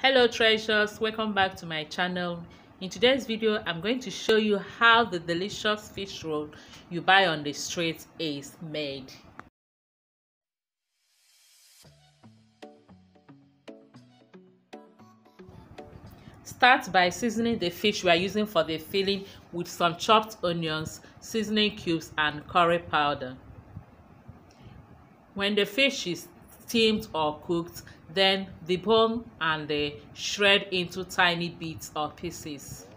Hello treasures, welcome back to my channel. In today's video I'm going to show you how the delicious fish roll you buy on the street is made. Start by seasoning the fish we are using for the filling with some chopped onions, seasoning cubes and curry powder. When the fish is steamed or cooked, then debone and shred into tiny bits or pieces.